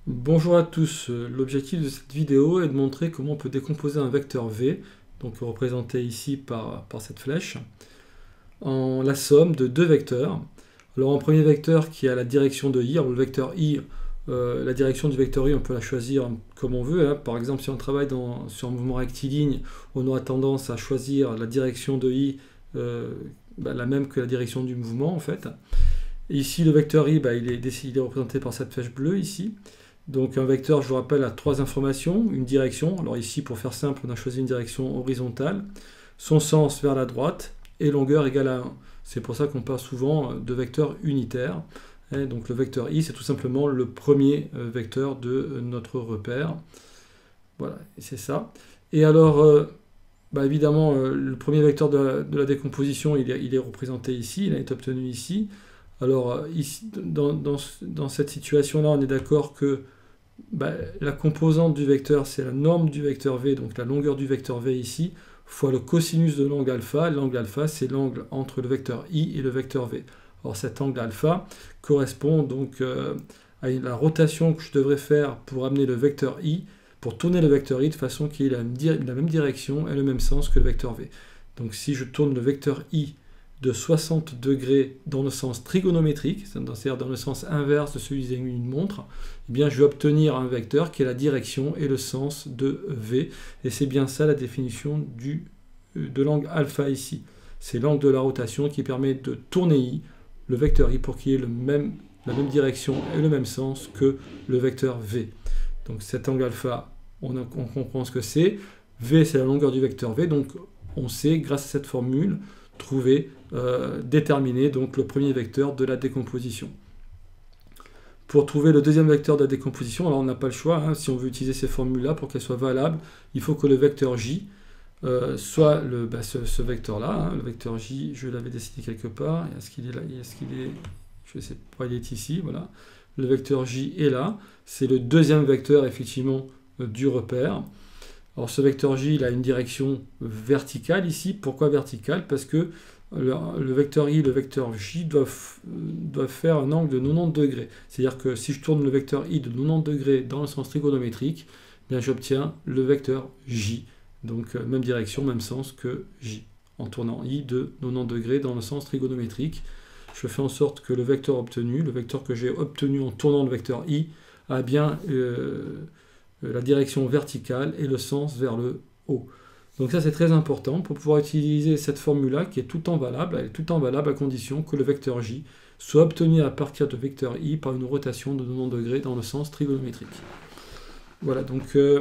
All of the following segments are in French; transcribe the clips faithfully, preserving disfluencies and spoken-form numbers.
Bonjour à tous, l'objectif de cette vidéo est de montrer comment on peut décomposer un vecteur V, donc représenté ici par, par cette flèche, en la somme de deux vecteurs. Alors un premier vecteur qui a la direction de i, alors le vecteur i, euh, la direction du vecteur i on peut la choisir comme on veut, hein. Par exemple si on travaille dans, sur un mouvement rectiligne, on aura tendance à choisir la direction de i euh, bah, la même que la direction du mouvement en fait. Et ici le vecteur i, bah, il, est, il est représenté par cette flèche bleue ici. Donc un vecteur, je vous rappelle, a trois informations, une direction. Alors ici, pour faire simple, on a choisi une direction horizontale, son sens vers la droite et longueur égale à un. C'est pour ça qu'on parle souvent de vecteurs unitaires. Et donc le vecteur i, c'est tout simplement le premier vecteur de notre repère. Voilà, c'est ça. Et alors, euh, bah évidemment, euh, le premier vecteur de la, de la décomposition, il est, il est représenté ici, il est obtenu ici. Alors, ici, dans, dans, dans cette situation-là, on est d'accord que bah, la composante du vecteur, c'est la norme du vecteur v, donc la longueur du vecteur v ici, fois le cosinus de l'angle alpha. L'angle alpha, c'est l'angle entre le vecteur i et le vecteur v. Alors cet angle alpha correspond donc euh, à la rotation que je devrais faire pour amener le vecteur i, pour tourner le vecteur i de façon qu'il ait la, la même direction et le même sens que le vecteur v. Donc si je tourne le vecteur i de soixante degrés dans le sens trigonométrique, c'est-à-dire dans le sens inverse de celui d'une montre, eh bien je vais obtenir un vecteur qui est la direction et le sens de v. Et c'est bien ça la définition du, de l'angle alpha ici. C'est l'angle de la rotation qui permet de tourner i, le vecteur i, pour qu'il ait le même, la même direction et le même sens que le vecteur v. Donc cet angle alpha, on, a, on comprend ce que c'est. V, c'est la longueur du vecteur v, donc on sait, grâce à cette formule, trouver, euh, déterminer donc le premier vecteur de la décomposition. Pour trouver le deuxième vecteur de la décomposition, alors on n'a pas le choix, hein, si on veut utiliser ces formules-là pour qu'elles soient valables, il faut que le vecteur j euh, soit le, bah, ce, ce vecteur-là, hein, le vecteur j, je l'avais dessiné quelque part, est-ce qu'il est là, est-ce qu'il est, je sais pas, il est ici, voilà, le vecteur j est là, c'est le deuxième vecteur effectivement euh, du repère. Alors ce vecteur j, il a une direction verticale ici. Pourquoi verticale? Parce que le, le vecteur i et le vecteur j doivent, doivent faire un angle de quatre-vingt-dix degrés. C'est-à-dire que si je tourne le vecteur i de quatre-vingt-dix degrés dans le sens trigonométrique, eh bien j'obtiens le vecteur j. Donc même direction, même sens que j. En tournant i de quatre-vingt-dix degrés dans le sens trigonométrique, je fais en sorte que le vecteur obtenu, le vecteur que j'ai obtenu en tournant le vecteur i, a bien euh, la direction verticale et le sens vers le haut. Donc ça c'est très important pour pouvoir utiliser cette formule-là qui est tout le temps valable. Elle est tout le temps valable à condition que le vecteur j soit obtenu à partir de vecteur i par une rotation de quatre-vingt-dix degrés dans le sens trigonométrique. Voilà, donc, euh,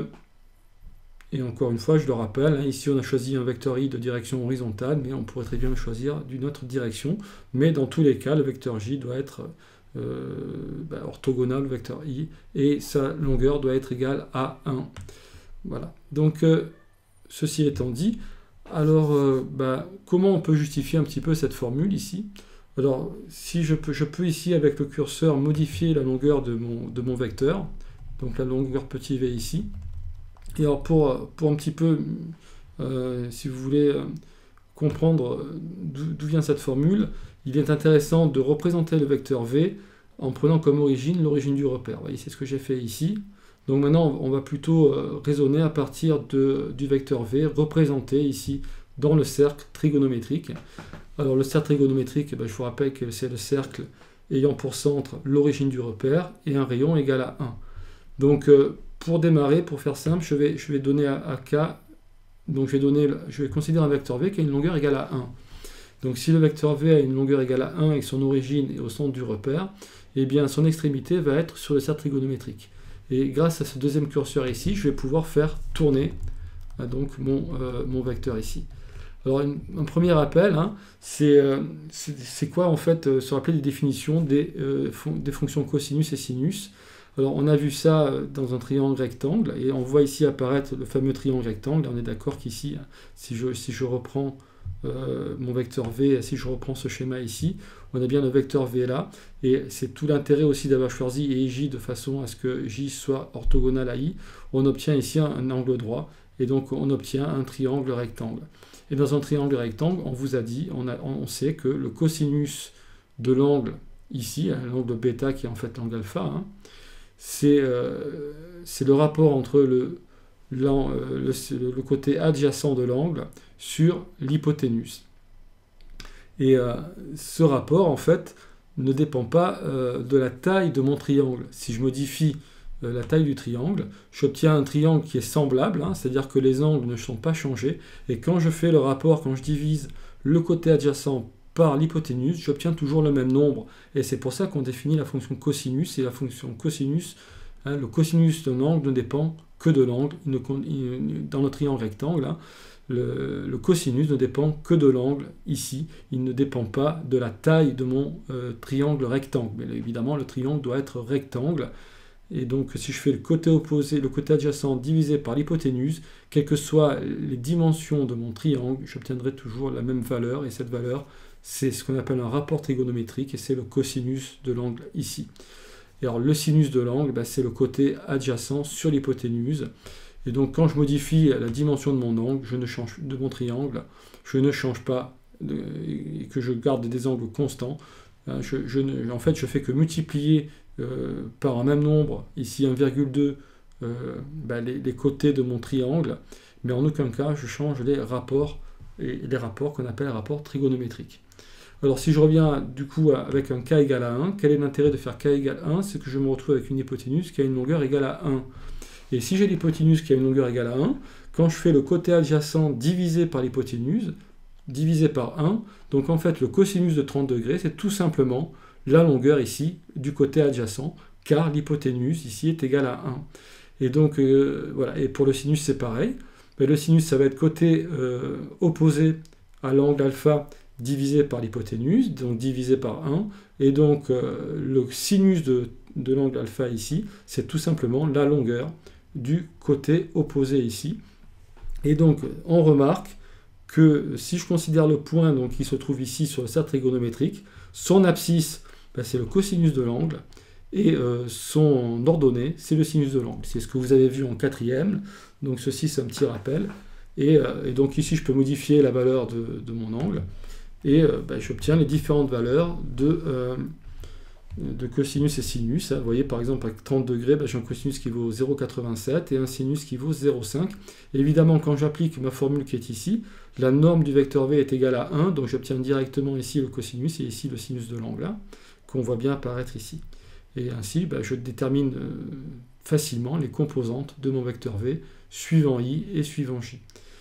et encore une fois, je le rappelle, hein, ici on a choisi un vecteur i de direction horizontale, mais on pourrait très bien le choisir d'une autre direction. Mais dans tous les cas, le vecteur j doit être Euh, bah, orthogonal au vecteur i, et sa longueur doit être égale à un. Voilà. Donc, euh, ceci étant dit, alors, euh, bah, comment on peut justifier un petit peu cette formule ici? Alors, si je peux, je peux ici, avec le curseur, modifier la longueur de mon, de mon vecteur, donc la longueur petit v ici. Et alors, pour, pour un petit peu, euh, si vous voulez euh, comprendre d'où vient cette formule, il est intéressant de représenter le vecteur v en prenant comme origine l'origine du repère. Vous voyez, c'est ce que j'ai fait ici. Donc maintenant, on va plutôt euh, raisonner à partir de, du vecteur v représenté ici dans le cercle trigonométrique. Alors le cercle trigonométrique, eh bien, je vous rappelle que c'est le cercle ayant pour centre l'origine du repère et un rayon égal à un. Donc euh, pour démarrer, pour faire simple, je vais, je vais donner à, à k, donc je vais, donner, je vais considérer un vecteur v qui a une longueur égale à un. Donc si le vecteur v a une longueur égale à un et que son origine est au centre du repère, eh bien son extrémité va être sur le cercle trigonométrique. Et grâce à ce deuxième curseur ici, je vais pouvoir faire tourner hein, donc mon, euh, mon vecteur ici. Alors une, un premier rappel, hein, c'est euh, quoi en fait euh, se rappeler des définitions des, euh, fon des fonctions cosinus et sinus. Alors on a vu ça dans un triangle rectangle, et on voit ici apparaître le fameux triangle rectangle. On est d'accord qu'ici, si je, si je reprends Euh, mon vecteur v, si je reprends ce schéma ici, on a bien le vecteur v là, et c'est tout l'intérêt aussi d'avoir choisi et j de façon à ce que j soit orthogonal à i. On obtient ici un, un angle droit, et donc on obtient un triangle rectangle. Et dans un triangle rectangle, on vous a dit, on, a, on sait que le cosinus de l'angle ici, l'angle bêta qui est en fait l'angle alpha, hein, c'est euh, le rapport entre le, le, le, le côté adjacent de l'angle sur l'hypoténuse. Et euh, ce rapport, en fait, ne dépend pas euh, de la taille de mon triangle. Si je modifie euh, la taille du triangle, j'obtiens un triangle qui est semblable, hein, c'est-à-dire que les angles ne sont pas changés. Et quand je fais le rapport, quand je divise le côté adjacent par l'hypoténuse, j'obtiens toujours le même nombre. Et c'est pour ça qu'on définit la fonction cosinus. Et la fonction cosinus, hein, le cosinus d'un angle ne dépend que de l'angle. Dans le triangle rectangle, hein, Le, le cosinus ne dépend que de l'angle ici, il ne dépend pas de la taille de mon euh, triangle rectangle. Mais évidemment, le triangle doit être rectangle. Et donc, si je fais le côté opposé, le côté adjacent divisé par l'hypoténuse, quelles que soient les dimensions de mon triangle, j'obtiendrai toujours la même valeur. Et cette valeur, c'est ce qu'on appelle un rapport trigonométrique, et c'est le cosinus de l'angle ici. Et alors, le sinus de l'angle, bah, c'est le côté adjacent sur l'hypoténuse. Et donc, quand je modifie la dimension de mon angle, je ne change, de mon triangle, je ne change pas, de, et que je garde des angles constants. Je, je ne, en fait, je fais que multiplier euh, par un même nombre, ici un virgule deux, euh, ben les, les côtés de mon triangle, mais en aucun cas, je change les rapports, et les rapports qu'on appelle rapports trigonométriques. Alors, si je reviens du coup avec un k égale à un, quel est l'intérêt de faire k égale un? C'est que je me retrouve avec une hypoténuse qui a une longueur égale à un. Et si j'ai l'hypoténuse qui a une longueur égale à un, quand je fais le côté adjacent divisé par l'hypoténuse, divisé par un, donc en fait le cosinus de trente degrés, c'est tout simplement la longueur ici du côté adjacent, car l'hypoténuse ici est égale à un. Et donc euh, voilà, et pour le sinus c'est pareil, mais le sinus ça va être côté euh, opposé à l'angle alpha divisé par l'hypoténuse, donc divisé par un, et donc euh, le sinus de, de l'angle alpha ici, c'est tout simplement la longueur du côté opposé ici. Et donc, on remarque que si je considère le point donc, qui se trouve ici sur le cercle trigonométrique, son abscisse, ben, c'est le cosinus de l'angle, et euh, son ordonnée, c'est le sinus de l'angle. C'est ce que vous avez vu en quatrième, donc ceci c'est un petit rappel. Et, euh, et donc ici, je peux modifier la valeur de, de mon angle, et euh, ben, j'obtiens les différentes valeurs de... Euh, de cosinus et sinus. Vous voyez par exemple avec trente degrés, ben, j'ai un cosinus qui vaut zéro virgule quatre-vingt-sept et un sinus qui vaut zéro virgule cinq. Évidemment, quand j'applique ma formule qui est ici, la norme du vecteur v est égale à un, donc j'obtiens directement ici le cosinus et ici le sinus de l'angle, qu'on voit bien apparaître ici. Et ainsi, ben, je détermine euh, facilement les composantes de mon vecteur v suivant i et suivant j.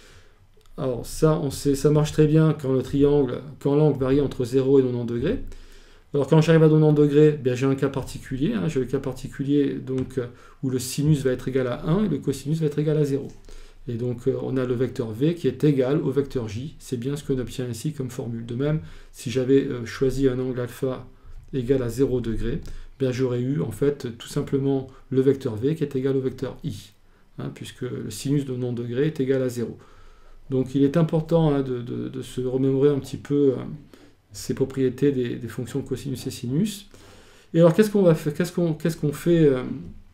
Alors ça, on sait, ça marche très bien quand le triangle, quand l'angle varie entre zéro et quatre-vingt-dix degrés. Alors quand j'arrive à quatre-vingt-dix degrés, j'ai un cas particulier, hein, j'ai le cas particulier donc, où le sinus va être égal à un et le cosinus va être égal à zéro. Et donc euh, on a le vecteur v qui est égal au vecteur j, c'est bien ce qu'on obtient ici comme formule. De même, si j'avais euh, choisi un angle alpha égal à zéro degré, j'aurais eu en fait tout simplement le vecteur v qui est égal au vecteur i, hein, puisque le sinus de quatre-vingt-dix degrés est égal à zéro. Donc il est important hein, de, de, de se remémorer un petit peu... Euh, ces propriétés des, des fonctions cosinus et sinus. Et alors, qu'est-ce qu'on va faire? Qu'est-ce qu'on qu'est-ce qu'on fait euh,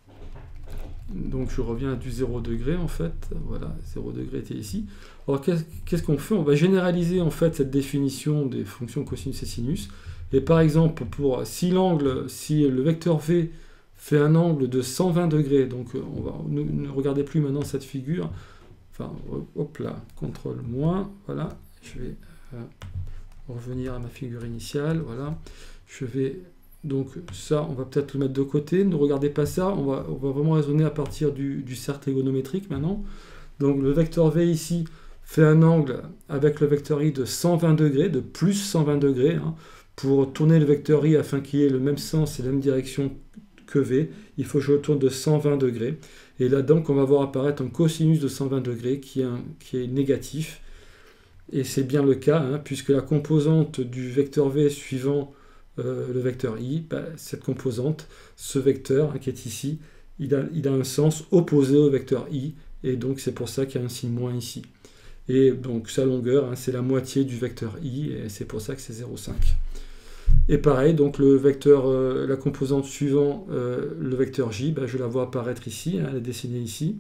Donc, je reviens à du zéro degré, en fait. Voilà, zéro degré était ici. Alors, qu'est-ce qu'on fait? On va généraliser, en fait, cette définition des fonctions cosinus et sinus. Et par exemple, pour si l'angle, si le vecteur v fait un angle de cent vingt degrés, donc on va ne, ne regardez plus maintenant cette figure. Enfin, hop là, contrôle moins, voilà. Je vais... Euh, revenir à ma figure initiale, voilà. Je vais donc ça, on va peut-être le mettre de côté. Ne regardez pas ça, on va, on va vraiment raisonner à partir du, du cercle trigonométrique maintenant. Donc le vecteur v ici fait un angle avec le vecteur i de cent vingt degrés, de plus cent vingt degrés, hein. Pour tourner le vecteur i afin qu'il ait le même sens et la même direction que v, il faut que je le tourne de cent vingt degrés. Et là donc on va voir apparaître un cosinus de cent vingt degrés qui est, un, qui est négatif. Et c'est bien le cas, hein, puisque la composante du vecteur v suivant euh, le vecteur i, bah, cette composante, ce vecteur hein, qui est ici, il a, il a un sens opposé au vecteur i, et donc c'est pour ça qu'il y a un signe moins ici. Et donc sa longueur, hein, c'est la moitié du vecteur i, et c'est pour ça que c'est zéro virgule cinq. Et pareil, donc le vecteur, euh, la composante suivant euh, le vecteur j, bah, je la vois apparaître ici, hein, elle est dessinée ici.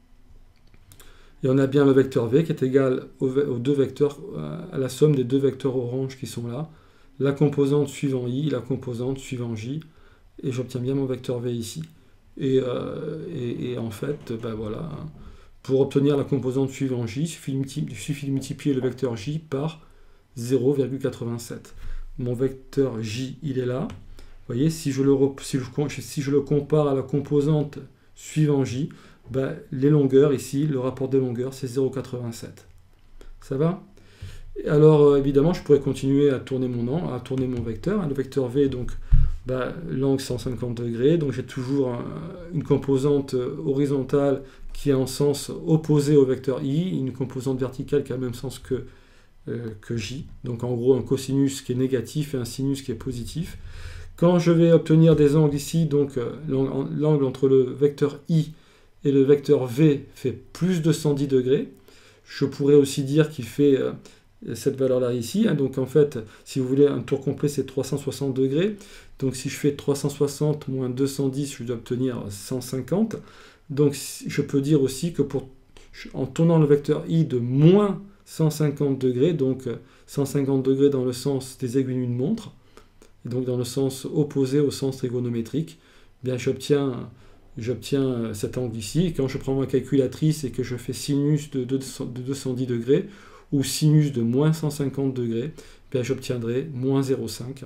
Et on a bien le vecteur v qui est égal aux, aux deux vecteurs, à la somme des deux vecteurs orange qui sont là, la composante suivant i, la composante suivant j, et j'obtiens bien mon vecteur v ici. Et, euh, et, et en fait, ben voilà, pour obtenir la composante suivant j, il suffit, il suffit de multiplier le vecteur j par zéro virgule quatre-vingt-sept. Mon vecteur j, il est là. Vous voyez, si je le, si je, si je le compare à la composante suivant j, ben, les longueurs ici, le rapport des longueurs, c'est zéro virgule quatre-vingt-sept. Ça va? Alors, évidemment, je pourrais continuer à tourner mon, à tourner mon vecteur. Le vecteur v, donc, bah, l'angle cent cinquante degrés, donc j'ai toujours un, une composante horizontale qui est en sens opposé au vecteur i, une composante verticale qui a le même sens que, euh, que j, donc en gros un cosinus qui est négatif et un sinus qui est positif. Quand je vais obtenir des angles ici, donc euh, l'angle entre le vecteur i et le vecteur v fait plus de cent dix degrés, je pourrais aussi dire qu'il fait euh, cette valeur-là ici, hein, donc en fait, si vous voulez, un tour complet c'est trois cent soixante degrés. Donc si je fais trois cent soixante moins deux cent dix, je dois obtenir cent cinquante. Donc je peux dire aussi que pour, en tournant le vecteur i de moins cent cinquante degrés, donc cent cinquante degrés dans le sens des aiguilles d'une montre, et donc dans le sens opposé au sens trigonométrique, eh bien j'obtiens j'obtiens cet angle ici. Et quand je prends ma calculatrice et que je fais sinus de deux cent dix degrés ou sinus de moins cent cinquante degrés, eh bien j'obtiendrai moins zéro virgule cinq.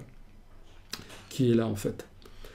Qui est là en fait.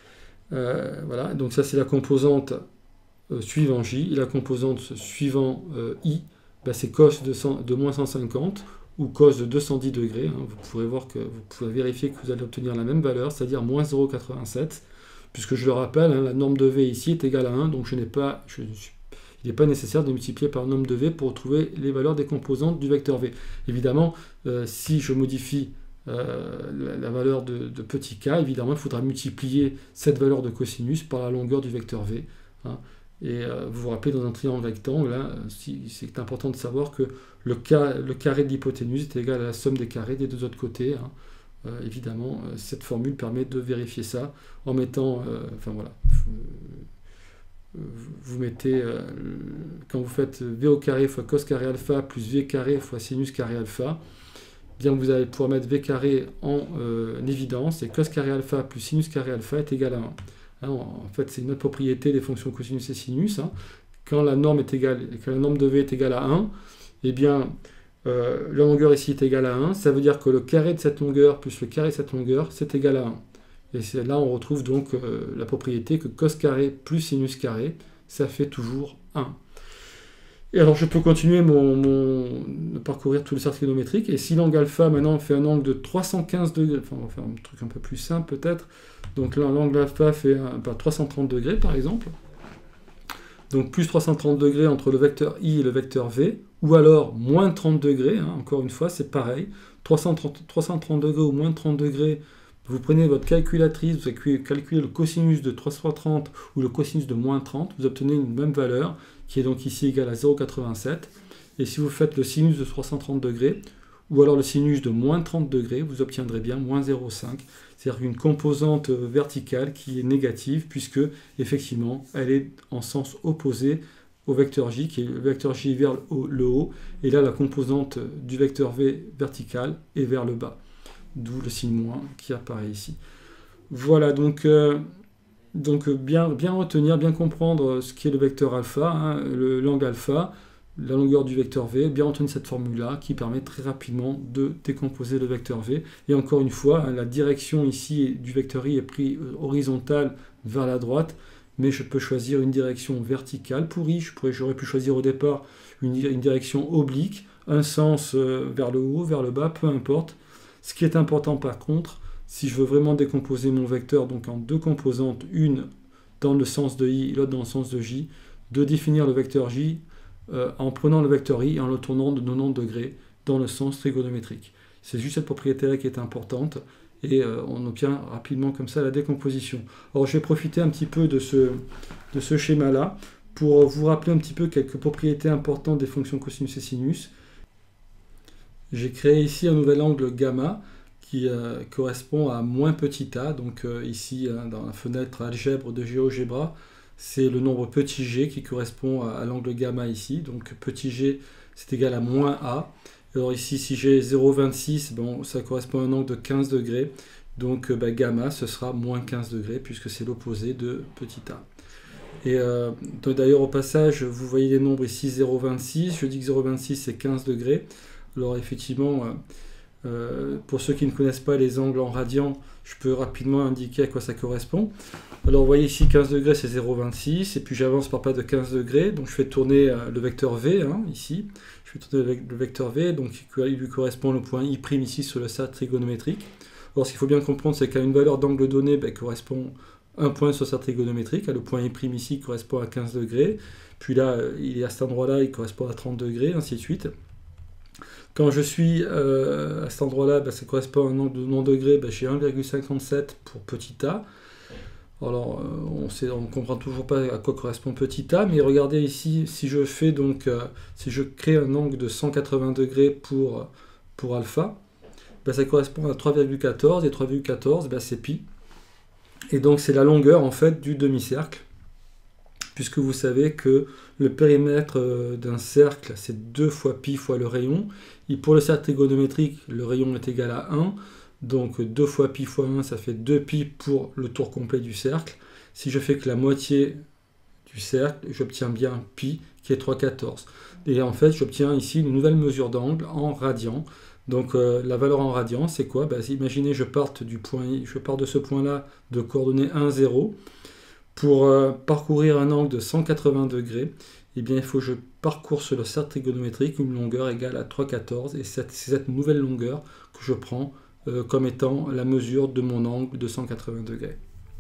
Euh, voilà, donc ça c'est la composante euh, suivant j, et la composante suivant euh, i, ben, c'est cos de, cent, de moins cent cinquante ou cos de deux cent dix degrés. Hein. Vous pourrez voir que vous pouvez vérifier que vous allez obtenir la même valeur, c'est-à-dire moins zéro virgule quatre-vingt-sept, puisque je le rappelle, hein, la norme de v ici est égale à un, donc je n'ai pas, je, il n'est pas nécessaire de multiplier par la norme de v pour trouver les valeurs des composantes du vecteur v. Évidemment, euh, si je modifie Euh, la, la valeur de, de petit k, évidemment, il faudra multiplier cette valeur de cosinus par la longueur du vecteur v. Hein. Et euh, vous vous rappelez, dans un triangle rectangle, hein, si, c'est important de savoir que le, ca, le carré de l'hypoténuse est égal à la somme des carrés des deux autres côtés. Hein. Euh, évidemment, euh, cette formule permet de vérifier ça en mettant... Euh, enfin voilà. Euh, vous mettez... Euh, quand vous faites v au carré fois cos carré alpha plus v carré fois sinus carré alpha, bien vous allez pouvoir mettre v carré en euh, évidence, et cos carré alpha plus sinus carré alpha est égal à un. Hein, en fait, c'est une autre propriété des fonctions cosinus et sinus. Hein. Quand la norme est égale, quand la norme de v est égale à un, eh bien, euh, la longueur ici est égale à un. Ça veut dire que le carré de cette longueur plus le carré de cette longueur, c'est égal à un. Et c'est là on retrouve donc euh, la propriété que cos carré plus sinus carré, ça fait toujours un. Et alors je peux continuer mon, mon parcourir tout le cercle trigonométrique, et si l'angle alpha maintenant fait un angle de trois cent quinze degrés, enfin on va faire un truc un peu plus simple peut-être, donc là l'angle alpha fait un, bah, trois cent trente degrés par exemple, donc plus trois cent trente degrés entre le vecteur i et le vecteur v, ou alors moins trente degrés, hein, encore une fois c'est pareil, trois cent trente, trois cent trente degrés ou moins trente degrés, vous prenez votre calculatrice, vous calculez le cosinus de trois cent trente ou le cosinus de moins trente, vous obtenez une même valeur, qui est donc ici égal à zéro virgule quatre-vingt-sept. Et si vous faites le sinus de trois cent trente degrés, ou alors le sinus de moins trente degrés, vous obtiendrez bien moins zéro virgule cinq. C'est-à-dire une composante verticale qui est négative, puisque effectivement, elle est en sens opposé au vecteur j, qui est le vecteur j vers le haut, le haut, et là la composante du vecteur v vertical est vers le bas. D'où le signe moins qui apparaît ici. Voilà, donc... Euh, Donc bien, bien retenir, bien comprendre ce qu'est le vecteur alpha, hein, l'angle alpha, la longueur du vecteur v, bien retenir cette formule-là qui permet très rapidement de décomposer le vecteur v. Et encore une fois, hein, la direction ici du vecteur i est prise horizontale vers la droite, mais je peux choisir une direction verticale pour i. J'aurais pu choisir au départ une, une direction oblique, un sens euh, vers le haut, vers le bas, peu importe. Ce qui est important par contre, si je veux vraiment décomposer mon vecteur donc en deux composantes, une dans le sens de i, l'autre dans le sens de j, de définir le vecteur j euh, en prenant le vecteur i et en le tournant de quatre-vingt-dix degrés dans le sens trigonométrique. C'est juste cette propriété-là qui est importante, et euh, on obtient rapidement comme ça la décomposition. Alors je vais profiter un petit peu de ce, de ce schéma-là pour vous rappeler un petit peu quelques propriétés importantes des fonctions cosinus et sinus. J'ai créé ici un nouvel angle gamma, qui euh, correspond à moins petit a, donc euh, ici hein, dans la fenêtre algèbre de GeoGebra, c'est le nombre petit g qui correspond à, à l'angle gamma ici, donc petit g c'est égal à moins a. Alors ici si j'ai zéro virgule vingt-six, bon, ça correspond à un angle de quinze degrés, donc euh, bah, gamma ce sera moins quinze degrés puisque c'est l'opposé de petit a. Et euh, d'ailleurs, au passage, vous voyez les nombres ici, zéro virgule vingt-six. Je dis que zéro virgule vingt-six, c'est quinze degrés. Alors effectivement, euh, euh, pour ceux qui ne connaissent pas les angles en radians, je peux rapidement indiquer à quoi ça correspond. Alors vous voyez ici, quinze degrés, c'est zéro virgule vingt-six. Et puis j'avance par pas de quinze degrés. Donc je fais tourner euh, le vecteur V, hein, ici. Je fais tourner le vecteur V, donc il lui correspond le point I' ici sur le cercle trigonométrique. Alors ce qu'il faut bien comprendre, c'est qu'à une valeur d'angle donnée, ben, correspond un point sur le cercle trigonométrique. Le point I' ici correspond à quinze degrés. Puis là, il est à cet endroit-là, il correspond à trente degrés, ainsi de suite. Quand je suis euh, à cet endroit-là, ben, ça correspond à un angle de non degré, ben, j'ai un virgule cinquante-sept pour petit a. Alors, euh, on ne comprend toujours pas à quoi correspond petit a, mais regardez ici, si je fais donc, euh, si je crée un angle de cent quatre-vingts degrés pour, pour alpha, ben, ça correspond à trois virgule quatorze, et trois virgule quatorze, ben, c'est pi. Et donc, c'est la longueur, en fait, du demi-cercle, puisque vous savez que le périmètre d'un cercle, c'est deux fois pi fois le rayon. Et pour le cercle trigonométrique, le rayon est égal à un. Donc deux fois pi fois un, ça fait deux pi pour le tour complet du cercle. Si je fais que la moitié du cercle, j'obtiens bien pi, qui est trois virgule quatorze. Et en fait, j'obtiens ici une nouvelle mesure d'angle en radians. Donc euh, la valeur en radians, c'est quoi? Bah, imaginez, je parte du point, je pars de ce point-là de coordonnées un, zéro. Pour euh, parcourir un angle de cent quatre-vingts degrés, eh bien, il faut que je parcours sur le cercle trigonométrique une longueur égale à trois virgule quatorze, et c'est cette nouvelle longueur que je prends euh, comme étant la mesure de mon angle de cent quatre-vingts degrés.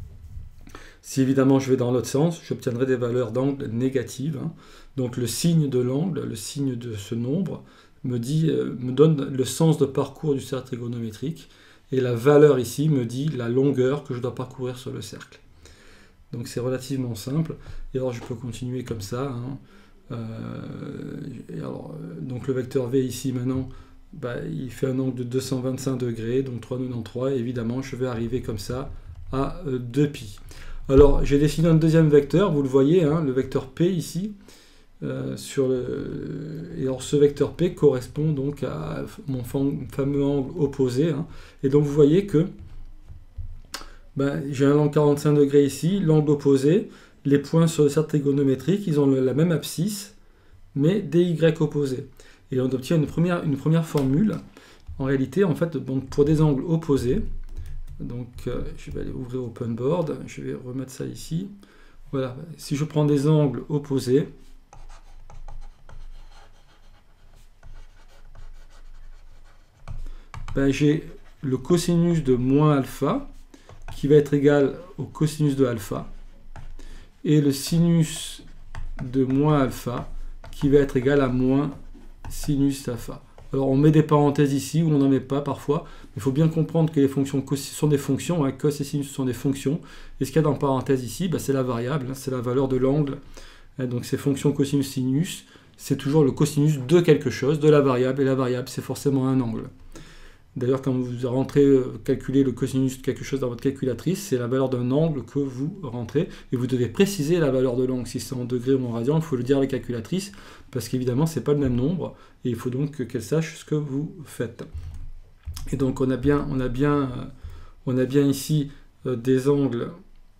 Si évidemment je vais dans l'autre sens, j'obtiendrai des valeurs d'angle négatives. Hein. Donc le signe de l'angle, le signe de ce nombre, me, dit, euh, me donne le sens de parcours du cercle trigonométrique, et la valeur ici me dit la longueur que je dois parcourir sur le cercle. Donc c'est relativement simple. Et alors je peux continuer comme ça. Hein. Euh, et alors, donc le vecteur V ici maintenant, bah, il fait un angle de deux cent vingt-cinq degrés, donc trois virgule quatre-vingt-treize. Et évidemment, je vais arriver comme ça à euh, deux pi. Alors j'ai dessiné un deuxième vecteur, vous le voyez, hein, le vecteur P ici. Euh, sur le... Et alors ce vecteur P correspond donc à mon fameux angle opposé. Hein. Et donc vous voyez que ben, j'ai un angle quarante-cinq degrés ici, l'angle opposé, les points sur le cercle trigonométrique, ils ont le, la même abscisse, mais des y opposés. Et on obtient une première, une première formule. En réalité, en fait, donc pour des angles opposés, donc euh, je vais aller ouvrir OpenBoard, je vais remettre ça ici. Voilà, si je prends des angles opposés, ben, j'ai le cosinus de moins alpha, qui va être égal au cosinus de alpha, et le sinus de moins alpha, qui va être égal à moins sinus alpha. Alors on met des parenthèses ici, ou on n'en met pas parfois, mais il faut bien comprendre que les fonctions sont des fonctions, hein, cos et sinus sont des fonctions, et ce qu'il y a dans parenthèse ici, bah, c'est la variable, hein, c'est la valeur de l'angle, hein, donc ces fonctions cosinus sinus, c'est toujours le cosinus de quelque chose, de la variable, et la variable c'est forcément un angle. D'ailleurs, quand vous rentrez, euh, calculer le cosinus de quelque chose dans votre calculatrice, c'est la valeur d'un angle que vous rentrez, et vous devez préciser la valeur de l'angle, si c'est en degrés ou en radians, il faut le dire à la calculatrice, parce qu'évidemment, ce n'est pas le même nombre, et il faut donc qu'elle sache ce que vous faites. Et donc, on a bien, on a bien, euh, on a bien ici euh, des angles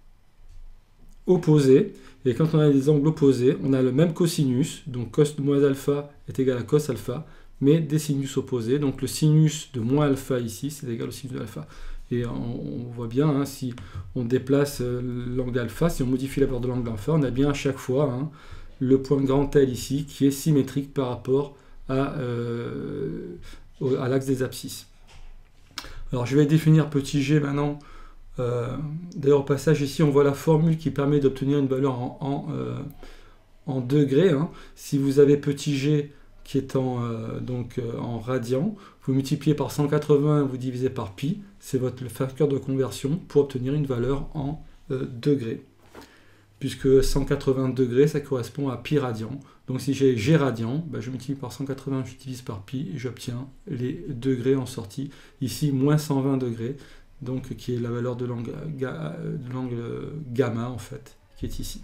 opposés, et quand on a des angles opposés, on a le même cosinus, donc cos de moins alpha est égal à cos alpha, mais des sinus opposés. Donc le sinus de moins alpha ici, c'est égal au sinus de alpha. Et on, on voit bien, hein, si on déplace euh, l'angle alpha, si on modifie la valeur de l'angle alpha, on a bien à chaque fois hein, le point grand L ici qui est symétrique par rapport à, euh, à l'axe des abscisses. Alors je vais définir petit g maintenant. Euh, D'ailleurs au passage ici on voit la formule qui permet d'obtenir une valeur en, en, euh, en degrés. Hein. Si vous avez petit g qui est en, euh, donc, euh, en radians, vous multipliez par cent quatre-vingts, vous divisez par pi, c'est votre le facteur de conversion pour obtenir une valeur en euh, degrés. Puisque cent quatre-vingts degrés, ça correspond à pi radian. Donc si j'ai g radian, ben, je multiplie par cent quatre-vingts, je divise par pi, et j'obtiens les degrés en sortie. Ici, moins cent vingt degrés, donc qui est la valeur de l'angle gamma, en fait, qui est ici.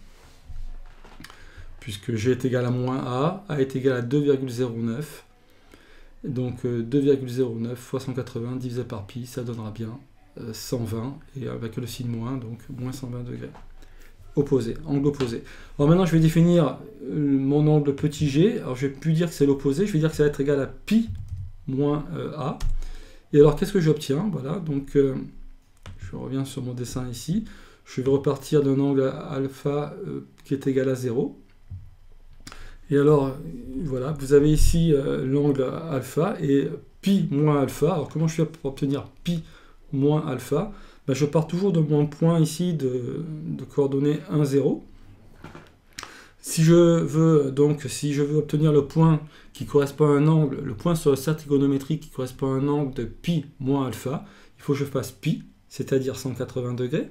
Puisque g est égal à moins a, a est égal à deux virgule zéro neuf. Donc euh, deux virgule zéro neuf fois cent quatre-vingts divisé par pi, ça donnera bien euh, cent vingt, et avec le signe moins, donc moins cent vingt degrés. opposé, angle opposé. Alors maintenant, je vais définir mon angle petit g. Alors je vais plus dire que c'est l'opposé, je vais dire que ça va être égal à pi moins euh, a. Et alors, qu'est-ce que j'obtiens? Voilà, donc euh, je reviens sur mon dessin ici. Je vais repartir d'un angle alpha euh, qui est égal à zéro. Et alors, voilà, vous avez ici euh, l'angle alpha et pi moins alpha. Alors, comment je fais pour obtenir pi moins alpha? Ben, je pars toujours de mon point ici de, de coordonnées un, zéro. Si je veux donc, si je veux obtenir le point qui correspond à un angle, le point sur le cercle trigonométrique qui correspond à un angle de pi moins alpha, il faut que je fasse pi, c'est-à-dire cent quatre-vingts degrés,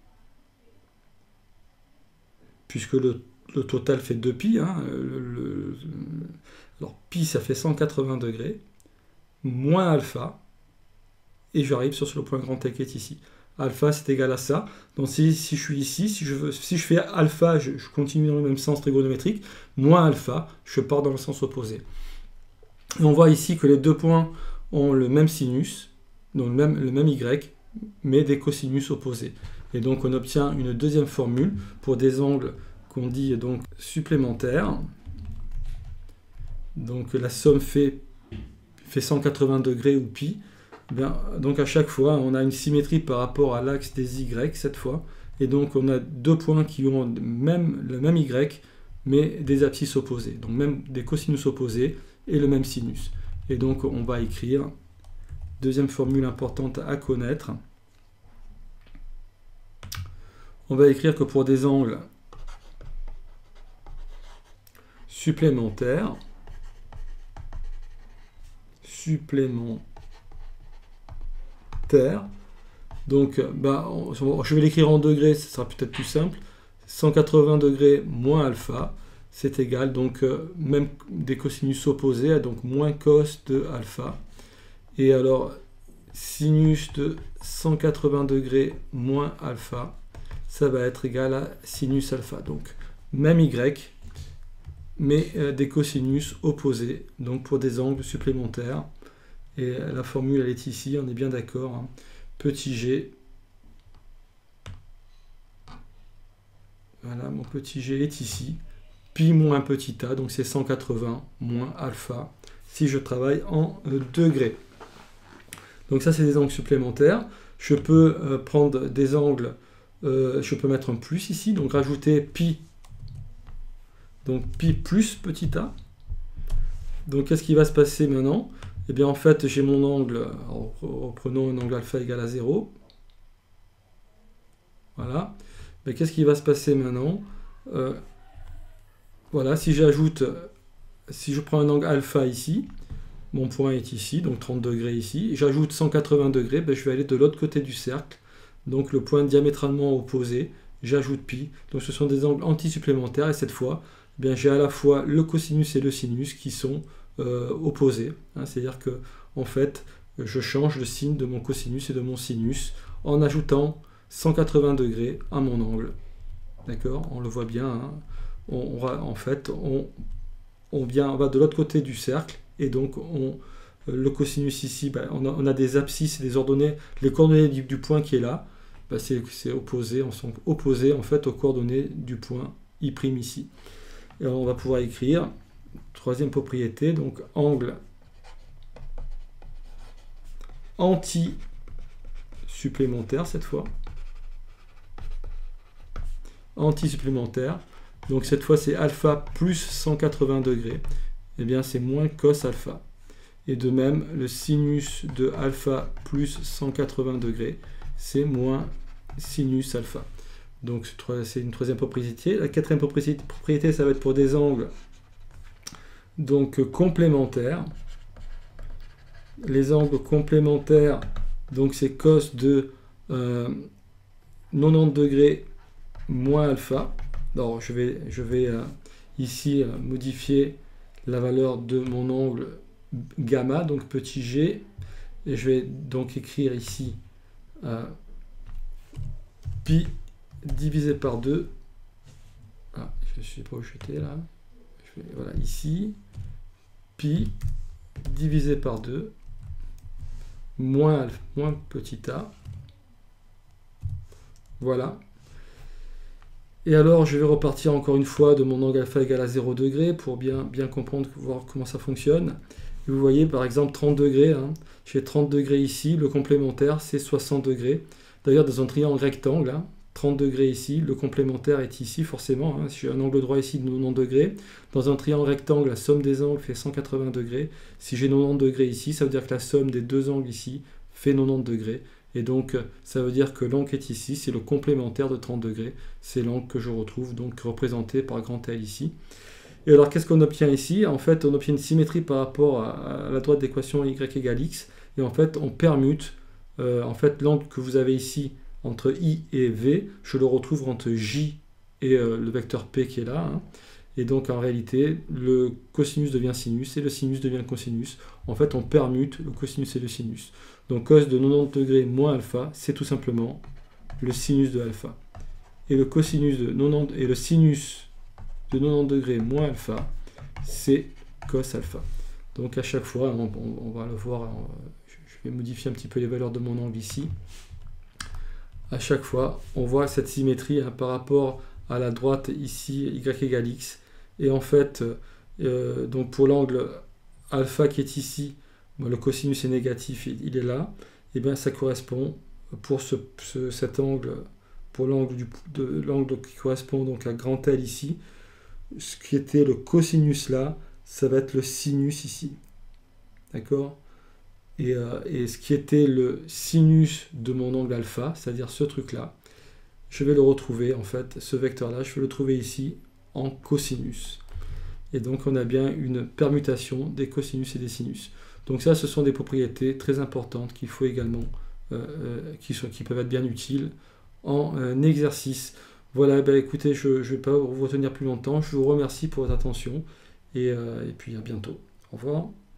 puisque le, le total fait deux pi. Hein, le, le, alors pi, ça fait cent quatre-vingts degrés, moins alpha, et j'arrive sur le point grand T qui est ici. Alpha, c'est égal à ça. Donc si, si je suis ici, si je, veux, si je fais alpha, je, je continue dans le même sens trigonométrique, moins alpha, je pars dans le sens opposé. Et on voit ici que les deux points ont le même sinus, donc le même, le même y, mais des cosinus opposés. Et donc on obtient une deuxième formule pour des angles qu'on dit donc supplémentaires. Donc la somme fait, fait cent quatre-vingts degrés ou pi. Bien, donc à chaque fois, on a une symétrie par rapport à l'axe des y cette fois. Et donc on a deux points qui ont même, le même y, mais des abscisses opposées. Donc même des cosinus opposés et le même sinus. Et donc on va écrire, deuxième formule importante à connaître, on va écrire que pour des angles supplémentaires, supplémentaires, donc bah, je vais l'écrire en degrés, ce sera peut-être plus simple, cent quatre-vingts degrés moins alpha, c'est égal, donc euh, même des cosinus opposés, donc moins cos de alpha, et alors sinus de cent quatre-vingts degrés moins alpha, ça va être égal à sinus alpha, donc même y, mais euh, des cosinus opposés, donc pour des angles supplémentaires. Et la formule, elle est ici, on est bien d'accord. Hein. Petit g. Voilà, mon petit g est ici. Pi moins petit a, donc c'est cent quatre-vingts moins alpha, si je travaille en euh, degrés. Donc ça, c'est des angles supplémentaires. Je peux euh, prendre des angles, euh, je peux mettre un plus ici, donc rajouter pi, donc pi plus petit a. Donc qu'est-ce qui va se passer maintenant? Eh bien, en fait, j'ai mon angle, reprenons un angle alpha égal à zéro. Voilà. Mais qu'est-ce qui va se passer maintenant? euh, Voilà, si j'ajoute, si je prends un angle alpha ici, mon point est ici, donc trente degrés ici, j'ajoute cent quatre-vingts degrés, ben, je vais aller de l'autre côté du cercle, donc le point diamétralement opposé, j'ajoute pi, donc ce sont des angles antisupplémentaires, et cette fois, eh bien, j'ai à la fois le cosinus et le sinus qui sont Euh, opposé, hein, c'est-à-dire que en fait je change le signe de mon cosinus et de mon sinus en ajoutant cent quatre-vingts degrés à mon angle, d'accord, on le voit bien, hein. on, on, en fait on, on, vient, on va de l'autre côté du cercle et donc on, le cosinus ici, ben, on, a, on a des abscisses et des ordonnées, les coordonnées du, du point qui est là, ben, c'est opposé, on sont opposés en fait aux coordonnées du point I' ici, et alors on va pouvoir écrire troisième propriété, donc angle anti-supplémentaire cette fois. Anti-supplémentaire. Donc cette fois c'est alpha plus cent quatre-vingts degrés. Et bien c'est moins cos alpha. Et de même, le sinus de alpha plus cent quatre-vingts degrés, c'est moins sinus alpha. Donc c'est une troisième propriété. La quatrième propriété, ça va être pour des angles donc complémentaires. Les angles complémentaires, donc c'est cos de euh, quatre-vingt-dix degrés moins alpha. Alors je vais, je vais euh, ici euh, modifier la valeur de mon angle gamma, donc petit g, et je vais donc écrire ici euh, pi divisé par deux. Ah, je ne sais pas où j'étais là. Je vais, voilà, ici, pi divisé par deux, moins, moins petit a. Voilà. Et alors, je vais repartir encore une fois de mon angle alpha égale à zéro degré pour bien, bien comprendre, voir comment ça fonctionne. Et vous voyez, par exemple, trente degrés. Hein. J'ai trente degrés ici, le complémentaire, c'est soixante degrés. D'ailleurs, dans un triangle rectangle, hein, trente degrés ici, le complémentaire est ici, forcément. Hein. Si j'ai un angle droit ici de quatre-vingt-dix degrés, dans un triangle rectangle, la somme des angles fait cent quatre-vingts degrés. Si j'ai quatre-vingt-dix degrés ici, ça veut dire que la somme des deux angles ici fait quatre-vingt-dix degrés. Et donc, ça veut dire que l'angle qui est ici, c'est le complémentaire de trente degrés. C'est l'angle que je retrouve, donc représenté par grand L ici. Et alors, qu'est-ce qu'on obtient ici? En fait, on obtient une symétrie par rapport à la droite d'équation y égale x. Et en fait, on permute euh, en fait, l'angle que vous avez ici entre i et v, je le retrouve entre j et euh, le vecteur p qui est là. Hein. Et donc, en réalité, le cosinus devient sinus et le sinus devient cosinus. En fait, on permute le cosinus et le sinus. Donc, cos de quatre-vingt-dix degrés moins alpha, c'est tout simplement le sinus de alpha. Et le cosinus de quatre-vingt-dix et le sinus de quatre-vingt-dix degrés moins alpha, c'est cos alpha. Donc, à chaque fois, on, on, on va le voir, je vais modifier un petit peu les valeurs de mon angle ici. À chaque fois, on voit cette symétrie hein, par rapport à la droite ici, y égale x. Et en fait, euh, donc pour l'angle alpha qui est ici, bon, le cosinus est négatif, il est là. Et bien ça correspond pour ce, ce, cet angle, pour l'angle de l'angle qui correspond donc à grand L ici, ce qui était le cosinus là, ça va être le sinus ici. D'accord ? Et, euh, et ce qui était le sinus de mon angle alpha, c'est-à-dire ce truc-là, je vais le retrouver, en fait, ce vecteur-là, je vais le trouver ici en cosinus. Et donc, on a bien une permutation des cosinus et des sinus. Donc ça, ce sont des propriétés très importantes qu'il faut également, euh, euh, qui, sont, qui peuvent être bien utiles en euh, exercice. Voilà, ben, écoutez, je ne vais pas vous retenir plus longtemps. Je vous remercie pour votre attention et, euh, et puis à bientôt. Au revoir.